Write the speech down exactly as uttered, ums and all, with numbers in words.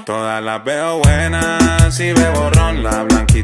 Todas las veo buenas, si bebo ron, la blanquita.